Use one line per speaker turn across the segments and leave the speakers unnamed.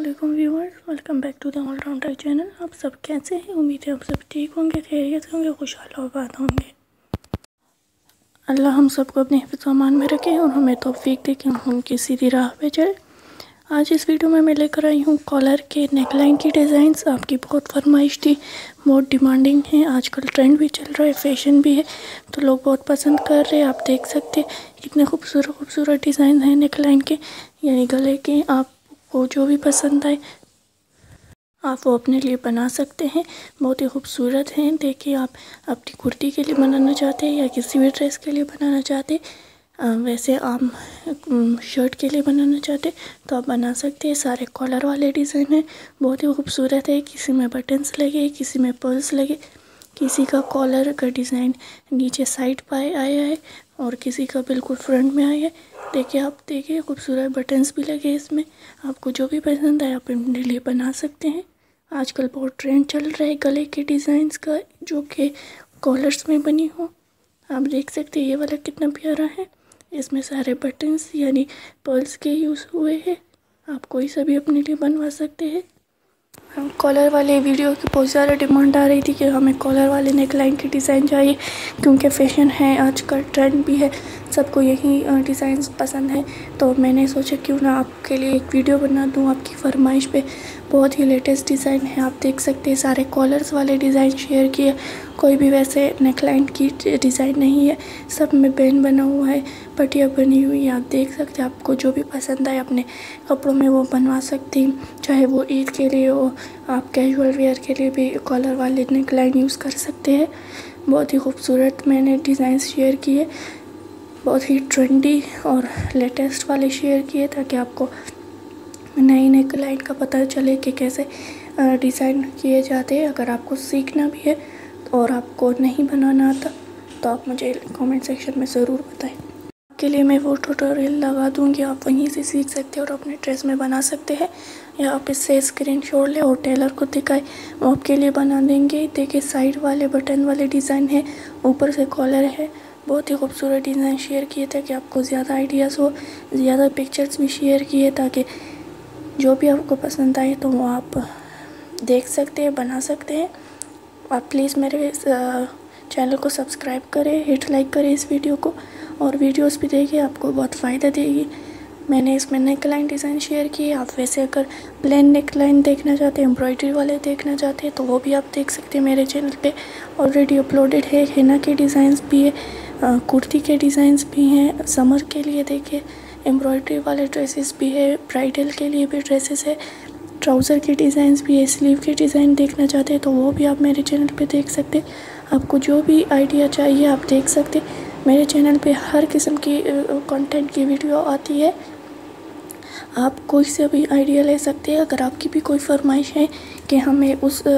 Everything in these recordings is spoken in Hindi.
अस्सलामुअलैकुम viewers, welcome back to the allrounder channel. आप सब कैसे हैं? उम्मीद है आप सब ठीक होंगे, खैरियत होंगे, खुशहाल और आबाद होंगे। अल्लाह हम सबको अपने हिफ्ज़-ओ-अमान में रखे और हमें तौफीक दे कि हम उनकी सीधी राह पे चलें। आज इस वीडियो में मैं लेकर आई हूँ कॉलर के नेकलाइन की डिज़ाइंस। आपकी बहुत फरमाइश थी, बहुत डिमांडिंग है, आजकल ट्रेंड भी चल रहा है, फैशन भी है, तो लोग बहुत पसंद कर रहे हैं। आप देख सकते हैं कितने खूबसूरत डिज़ाइन हैं नेकलाइन के, यानी गले के। आपको जो भी पसंद आए आप वो अपने लिए बना सकते हैं, बहुत ही खूबसूरत हैं। देखिए, आप अपनी कुर्ती के लिए बनाना चाहते हैं या किसी भी ड्रेस के लिए बनाना चाहते हैं, वैसे आप शर्ट के लिए बनाना चाहते तो आप बना सकते हैं। सारे कॉलर वाले डिज़ाइन हैं, बहुत ही खूबसूरत है। किसी में बटन्स लगे, किसी में पर्ल्स लगे, किसी का कॉलर का डिज़ाइन नीचे साइड पर आया है और किसी का बिल्कुल फ्रंट में आया है। देखिए खूबसूरत बटन्स भी लगे इसमें। आपको जो भी पसंद आए आप अपने लिए बना सकते हैं। आजकल बहुत ट्रेंड चल रहा है गले के डिज़ाइंस का, जो कि कॉलर्स में बनी हो। आप देख सकते हैं ये वाला कितना प्यारा है, इसमें सारे बटन्स यानी पर्ल्स के यूज़ हुए हैं। आप कोई सा भी अपने लिए बनवा सकते हैं। हम कॉलर वाले वीडियो की बहुत ज़्यादा डिमांड आ रही थी कि हमें कॉलर वाले नेकलाइन की डिज़ाइन चाहिए, क्योंकि फ़ैशन है, आजकल ट्रेंड भी है, सबको यही डिज़ाइन पसंद है। तो मैंने सोचा क्यों ना आपके लिए एक वीडियो बना दूं आपकी फरमाइश पे। बहुत ही लेटेस्ट डिज़ाइन है, आप देख सकते हैं सारे कॉलर्स वाले डिज़ाइन शेयर किए, कोई भी वैसे नेकलाइन की डिज़ाइन नहीं है, सब में बैन बना हुआ है, पट्टियाँ बनी हुई है। आप देख सकते हैं, आपको जो भी पसंद आए अपने कपड़ों में वो बनवा सकते हैं, चाहे वो ईद के लिए हो, आप कैजुअल वेयर के लिए भी कॉलर वाले नेकलाइन यूज़ कर सकते हैं। बहुत ही खूबसूरत मैंने डिज़ाइन शेयर किए, बहुत ही ट्रेंडी और लेटेस्ट वाले शेयर किए, ताकि आपको नई नेकलाइन का पता चले कि कैसे डिज़ाइन किए जाते हैं। अगर आपको सीखना भी है और आपको नहीं बनाना आता तो आप मुझे कमेंट सेक्शन में ज़रूर बताएं। आपके लिए मैं वो ट्यूटोरियल लगा दूंगी, आप वहीं से सीख सकते हैं और अपने ड्रेस में बना सकते हैं, या आप इससे स्क्रीनशॉट लें और टेलर को दिखाएं, वो आपके लिए बना देंगे। देखिए साइड वाले बटन वाले डिज़ाइन है, ऊपर से कॉलर है, बहुत ही खूबसूरत डिज़ाइन शेयर किए ताकि आपको ज़्यादा आइडियाज़ हो, ज़्यादा पिक्चर्स भी शेयर किए ताकि जो भी आपको पसंद आए तो वो आप देख सकते हैं, बना सकते हैं। आप प्लीज़ मेरे चैनल को सब्सक्राइब करें, हिट लाइक करें इस वीडियो को, और वीडियोस भी देखिए, आपको बहुत फ़ायदा देगी। मैंने इसमें नेकलाइन डिज़ाइन शेयर किए। आप वैसे अगर प्लेन नेकलाइन देखना चाहते हैं, एम्ब्रॉयडरी वाले देखना चाहते हैं, तो वो भी आप देख सकते हैं। मेरे चैनल पे ऑलरेडी अपलोडेड है। हिना के डिज़ाइंस भी है, कुर्ती के डिज़ाइंस भी हैं समर के लिए। देखिए एम्ब्रॉयडरी वाले ड्रेसेस भी है, ब्राइडल के लिए भी ड्रेसेस है, ट्राउज़र के डिज़ाइंस भी है। स्लीव के डिज़ाइन देखना चाहते हैं तो वो भी आप मेरे चैनल पे देख सकते हैं। आपको जो भी आइडिया चाहिए आप देख सकते हैं। मेरे चैनल पे हर किस्म की कंटेंट की वीडियो आती है, आप कोई से भी आइडिया ले सकते हैं। अगर आपकी भी कोई फरमाइश है कि हमें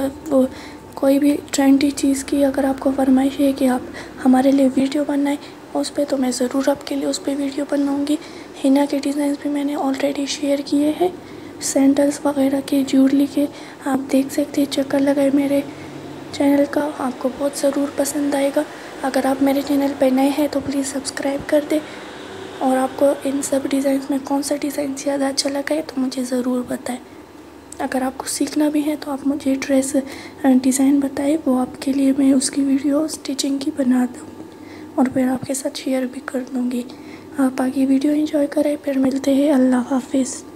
कोई भी ट्रेंडी चीज़ की अगर आपको फरमाइश है कि आप हमारे लिए वीडियो बनाएं उस पर, तो मैं ज़रूर आपके लिए उस पर वीडियो बनाऊंगी। हिना के डिज़ाइन भी मैंने ऑलरेडी शेयर किए हैं, सैंडल्स वगैरह के, ज्वेलरी के। आप देख सकते हैं, चक्कर लगाए मेरे चैनल का, आपको बहुत ज़रूर पसंद आएगा। अगर आप मेरे चैनल पर नए हैं तो प्लीज़ सब्सक्राइब कर दें, और आपको इन सब डिज़ाइन में कौन सा डिज़ाइन ज़्यादा अच्छा लगा है तो मुझे ज़रूर बताएं। अगर आपको सीखना भी है तो आप मुझे ड्रेस डिज़ाइन बताएं, वो आपके लिए मैं उसकी वीडियो स्टिचिंग की बना दूँ और फिर आपके साथ शेयर भी कर दूँगी। आप आगे वीडियो एंजॉय करें, फिर मिलते हैं। अल्लाह हाफिज़।